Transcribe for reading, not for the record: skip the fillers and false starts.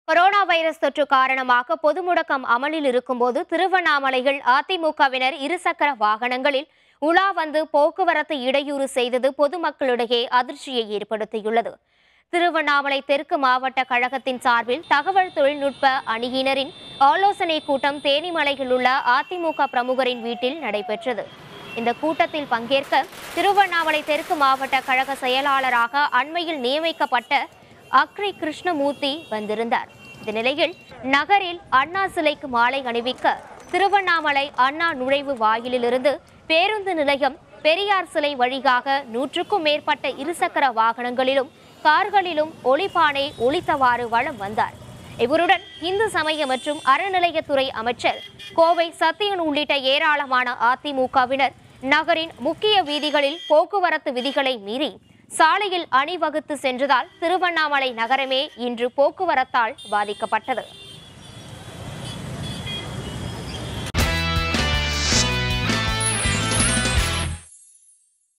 Corona virus தொற்று காரணமாக பொது முடக்கம் அமலில் இருக்கும்போது திருவண்ணாமலையில் அதிமுகவினர் இருசக்கர வாகனங்களில் உலா வந்து போக்குவரத்து இடையூறு செய்தது பொதுமக்களிடையே அதிர்ச்சியை ஏற்படுத்தியுள்ளது. திருவண்ணாமலை தெற்கு மாவட்ட கழகத்தின் சார்பில் தகவல் தொழில்நுட்ப அணியினரின் ஆலோசனை கூட்டம் தேனிமலையில் உள்ள அதிமுக பிரமுகரின் வீட்டில் நடைபெற்றது. இந்த கூட்டத்தில் பங்கேற்க திருவண்ணாமலை தெற்கு மாவட்ட கழக செயலாளராக அண்மையில் நியமிக்கப்பட்ட அக்ரி கிருஷ்ணமூர்த்தி வந்திருந்தார். இந்த நிலையில் நகரில் அண்ணா சிலைக்கு மாலை அணிவிக்க திருவண்ணாமலை அண்ணா நுழைவு வாயிலிலிருந்து பேருந்து நிலையம் பெரியார் சிலை வழியாக 100க்கும் மேற்பட்ட இருசக்கர வாகனங்களிலும் கார்களிலும் ஒளிபானை ஒலித்தவாறு வலம் வந்தார். இவருடன் இந்து சமய மற்றும் அறநிலையத்துறை அமைச்சர் கோவை சத்தியன் உள்ளிட்ட ஏராளமான அதிமுகவினர் நகரின் முக்கிய வீதிகளில் போக்குவரத்து விதிகளை மீறி சாலையில் அணிவகுத்து சென்றதால் திருவண்ணாமலை நகரமே இன்று போக்குவரத்தால் பாதிக்கப்பட்டது.